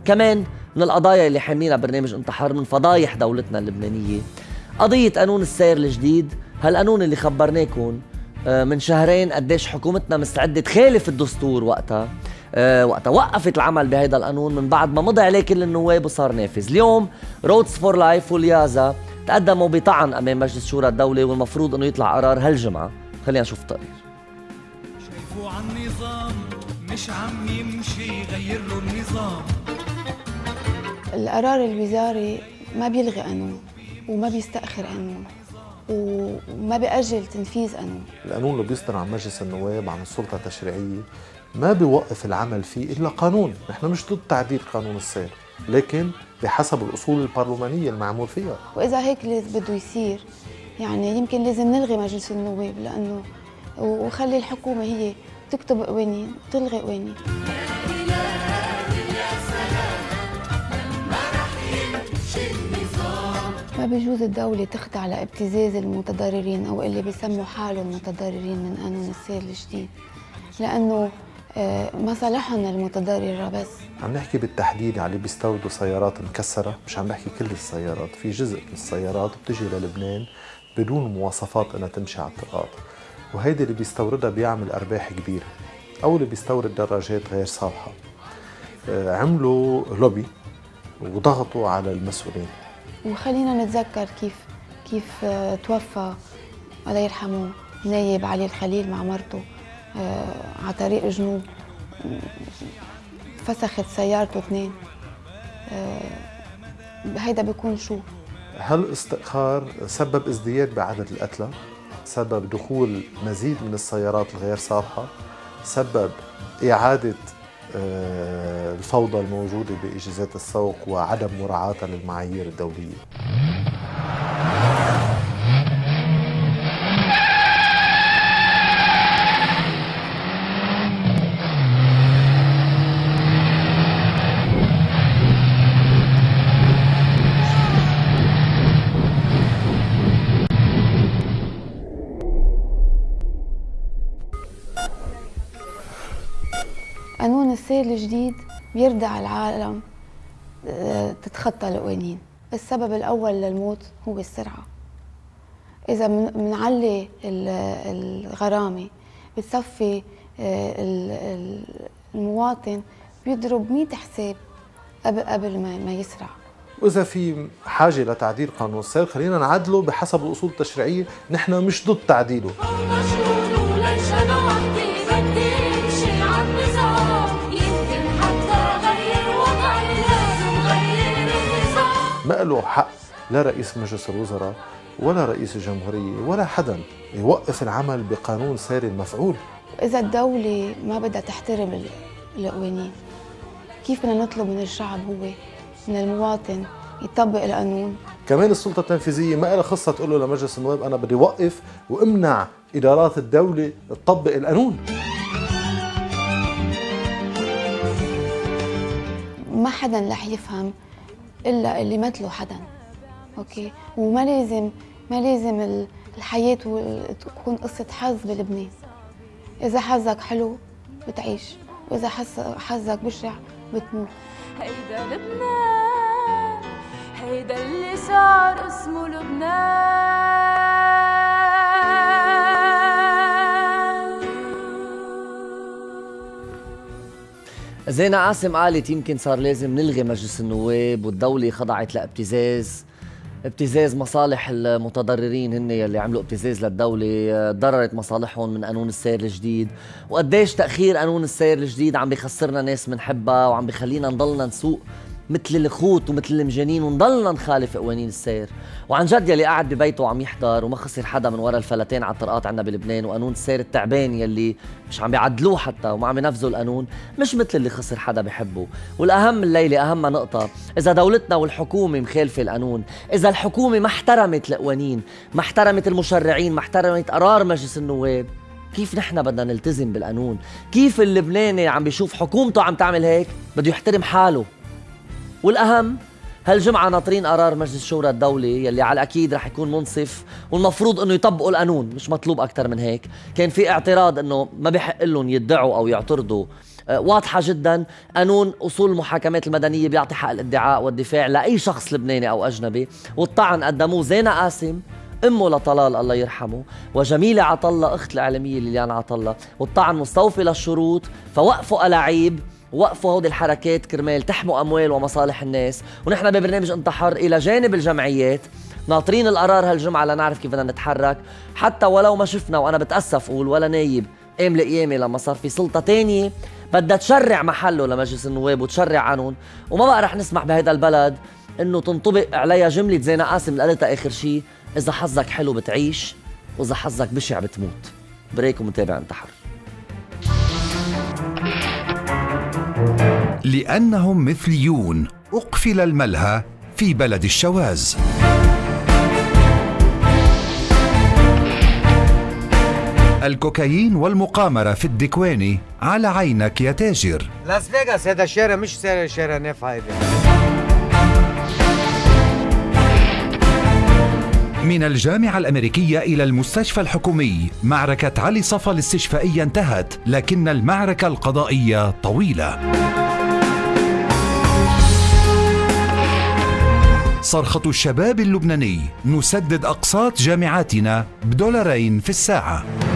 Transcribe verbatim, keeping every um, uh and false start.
كمان من القضايا اللي حاملينها برنامج انت حر من فضايح دولتنا اللبنانية قضية قانون السير الجديد. هالقانون اللي خبرناكم من شهرين قديش حكومتنا مستعدة تخالف الدستور وقتها أه وقتها وقفت العمل بهذا القانون من بعد ما مضى عليه كل النواب وصار نافذ. اليوم رودز فور لايف واليازا تقدموا بطعن امام مجلس شورى الدولة والمفروض انه يطلع قرار هالجمعة. خلينا نشوف التقرير. شايفوا عن النظام مش عم يمشي غير له النظام. القرار الوزاري ما بيلغي قانون وما بيستأخر قانون وما بيأجل تنفيذ قانون. القانون اللي بيصدر عن مجلس النواب عن السلطة التشريعية ما بيوقف العمل فيه إلا قانون. نحن مش ضد تعديل قانون السير، لكن بحسب الأصول البرلمانية المعمول فيها. وإذا هيك بده يصير يعني يمكن لازم نلغي مجلس النواب لأنه وخلي الحكومة هي تكتب قوانين وتلغي قوانين. ما بيجوز الدولة تخضع لابتزاز المتضررين أو اللي بيسموا حالهم متضررين من قانون السير الجديد، لأنه مصالحهم المتضررة بس. عم نحكي بالتحديد على اللي بيستوردوا سيارات مكسرة، مش عم نحكي كل السيارات، في جزء من السيارات بتجي للبنان بدون مواصفات انها تمشي على الطرقات، وهيدي اللي بيستوردها بيعمل أرباح كبيرة. أو اللي بيستورد دراجات غير صالحة. عملوا لوبي وضغطوا على المسؤولين. وخلينا نتذكر كيف كيف توفى الله يرحمه نايب علي الخليل مع مرته على طريق جنوب، فسخت سيارته اثنين. هيدا بيكون شو؟ هالاستئخار سبب ازدياد بعدد القتلى، سبب دخول مزيد من السيارات الغير صالحة، سبب إعادة الفوضى الموجودة بإجازات السوق وعدم مراعاتها للمعايير الدولية. قانون السير الجديد بيردع العالم تتخطى القوانين. السبب الأول للموت هو السرعة. إذا منعلي الغرامة بتصفي المواطن بيضرب مئة حساب قبل قبل ما يسرع. وإذا في حاجة لتعديل قانون السير خلينا نعدله بحسب الأصول التشريعية، نحن مش ضد تعديله. ما له حق لا رئيس مجلس الوزراء ولا رئيس الجمهورية ولا حدا يوقف العمل بقانون ساري المفعول. إذا الدولة ما بدها تحترم القوانين، كيف بدنا نطلب من الشعب هو من المواطن يطبق القانون؟ كمان السلطة التنفيذية ما لها خصة تقول له لمجلس النواب أنا بدي وقف وامنع إدارات الدولة تطبق القانون. ما حدا رح يفهم إلا اللي مثله حدا، أوكي؟ وما لازم ما لازم الحياة تكون قصة حظ بلبنان. إذا حظك حلو بتعيش، وإذا حظك بشع بتموت. هيدا لبنان، هيدا اللي صار اسمه لبنان. زينة قاسم قالت يمكن صار لازم نلغي مجلس النواب والدولة خضعت لابتزاز ابتزاز مصالح المتضررين، هن يلي عملوا ابتزاز للدولة، ضررت مصالحهم من قانون السير الجديد. وقديش تأخير قانون السير الجديد عم بيخسرنا ناس منحبها وعم بيخلينا نضلنا نسوق مثل الخوت ومثل المجانين ونضلنا نخالف قوانين السير. وعن جد يلي قاعد ببيته وعم يحضر وما خسر حدا من وراء الفلتين على الطرقات عندنا بلبنان، وقانون السير التعبان يلي مش عم بيعدلوه حتى وما عم ينفذوا القانون، مش مثل اللي خسر حدا بحبه. والاهم الليله اهم نقطه، اذا دولتنا والحكومه مخالفه القانون، اذا الحكومه ما احترمت القوانين، ما احترمت المشرعين، ما احترمت قرار مجلس النواب، كيف نحن بدنا نلتزم بالقانون؟ كيف اللبناني عم بيشوف حكومته عم تعمل هيك بده يحترم حاله؟ والأهم هالجمعة ناطرين قرار مجلس شورى الدولة يلي على الأكيد رح يكون منصف والمفروض إنه يطبقوا القانون، مش مطلوب أكتر من هيك. كان في اعتراض إنه ما بحق لهم يدعوا أو يعترضوا واضحة جدا. قانون أصول المحاكمات المدنية بيعطي حق الادعاء والدفاع لأي شخص لبناني أو أجنبي، والطعن قدموه زينة قاسم امه لطلال الله يرحمه، وجميله عطله اخت الاعلاميه ليليان عطله، والطعن مستوفي للشروط، فوقفوا ألاعيب، وقفوا هودي الحركات كرمال تحموا اموال ومصالح الناس. ونحن ببرنامج انت حر الى جانب الجمعيات ناطرين القرار هالجمعه لنعرف كيف بدنا نتحرك، حتى ولو ما شفنا، وانا بتاسف اقول ولا نايب قام القيامه لما صار في سلطه تانية بدها تشرع محله لمجلس النواب وتشرع قانون، وما بقى رح نسمح بهيدا البلد انه تنطبق عليها جمله زينة قاسم اللي قالتها اخر شيء: اذا حظك حلو بتعيش واذا حظك بشع بتموت. بريك ومتابع انت حر. لأنهم مثليون أقفل الملهى في بلد الشواذ. الكوكايين والمقامرة في الدكواني على عينك يا تاجر. لاس فيغاس هذا شارع مش شارع نافع هيدا. من الجامعة الأمريكية إلى المستشفى الحكومي، معركة علي صفا الاستشفائية انتهت، لكن المعركة القضائية طويلة. صرخة الشباب اللبناني: نسدد أقساط جامعاتنا بدولارين في الساعة.